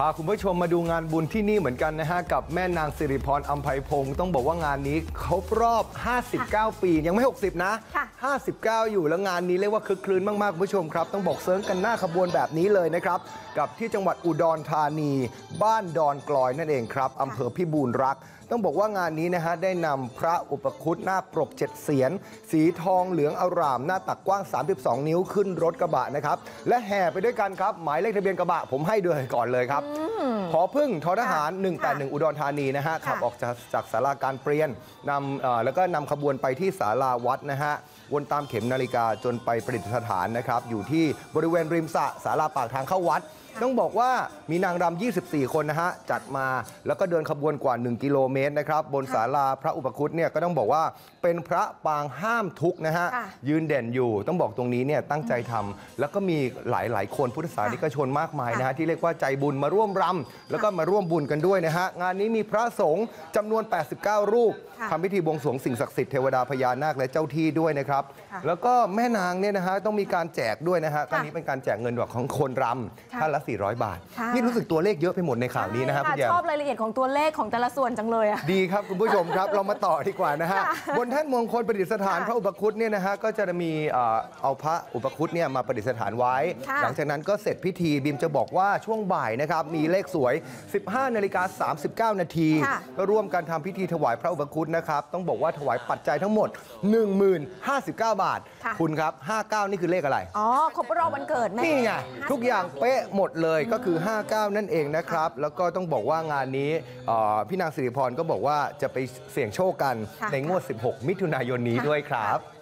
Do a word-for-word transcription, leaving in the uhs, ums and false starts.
พาคุณผู้ชมมาดูงานบุญที่นี่เหมือนกันนะฮะกับแม่นางสิริพรอัมไพพงศ์ต้องบอกว่างานนี้ครบรอบห้าสิบเก้าปียังไม่หกสิบนะห้าสิบเก้าอยู่แล้วงานนี้เรียกว่าคึกครื้นมากๆคุณผู้ชมครับต้องบอกเซิร์งกันหน้าขบวนแบบนี้เลยนะครับกับที่จังหวัดอุดรธานีบ้านดอนกลอยนั่นเองครับอำเภอพิบูลรักษ์ต้องบอกว่างานนี้นะฮะได้นำพระอุปคุตหน้าปรกเจ็ดเสียนสีทองเหลืองอารามหน้าตักกว้างสามสิบสองนิ้วขึ้นรถกระบะนะครับและแห่ไปด้วยกันครับหมายเลขทะเบียนกระบะผมให้ด้วยก่อนเลยครับผอพึ่งททหารหนึ่งแปดหนึ่งอุดรธานีนะฮะขับออกจากจากศาลาการเปลี่ยนนำแล้วก็นำขบวนไปที่ศาลาวัดนะฮะวนตามเข็มนาฬิกาจนไปประดิษฐานนะครับอยู่ที่บริเวณริมสระศาลาปากทางเข้าวัดต้องบอกว่ามีนางรำยี่สิบสี่คนนะฮะจัดมาแล้วก็เดินขบวนกว่าหนึ่งกิโลเมตรนะครับบนศาลาพระอุปคุตเนี่ยก็ต้องบอกว่าเป็นพระปางห้ามทุกข์นะฮะยืนเด่นอยู่ต้องบอกตรงนี้เนี่ยตั้งใจทำแล้วก็มีหลายๆคนพุทธศาสนิกชนมากมายนะฮะที่เรียกว่าใจบุญมาร่วมรำแล้วก็มาร่วมบุญกันด้วยนะฮะงานนี้มีพระสงฆ์จำนวนแปดสิบเก้ารูปทำพิธีบวงสรวงสิ่งศักดิ์สิทธิ์เทวดาพญานาคและเจ้าที่ด้วยนะครับแล้วก็แม่นางเนี่ยนะฮะต้องมีการแจกด้วยนะฮะตอนนี้เป็นการแจกเงินแบบของคนรำท่านละสี่ร้อยบาทนี่รู้สึกตัวเลขเยอะไปหมดในข่าวนี้นะครับคุณแยมชอบรายละเอียดของตัวเลขของแต่ละส่วนจังเลยอ่ะดีครับคุณผู้ชมครับเรามาต่อดีกว่านะฮะบนแท่นมงคลประดิษฐานพระอุปคุตเนี่ยนะฮะก็จะมีเอาพระอุปคุตเนี่ยมาประดิษฐานไว้หลังจากนั้นก็เสร็จพิธีบิมจะบอกว่าช่วงบ่ายนะครับมีเลขสวย สิบห้านาฬิกาสามสิบเก้านาทีก็ร่วมกันทำพิธีถวายพระอุปคุตนะครับต้องบอกว่าถวายปัจจัยทั้งหมด หนึ่งหมื่นห้าสิบเก้า บาทคุณครับห้าสิบเก้านี่คือเลขอะไรอ๋อครบรอบวันเกิดแม่นี่ไงทุกอย่างเป๊ะหมดเลยก็คือห้าสิบเก้านั่นเองนะครับแล้วก็ต้องบอกว่างานนี้พี่นางสิริพรก็บอกว่าจะไปเสี่ยงโชคกันในงวดสิบหกมิถุนายนนี้ด้วยครับ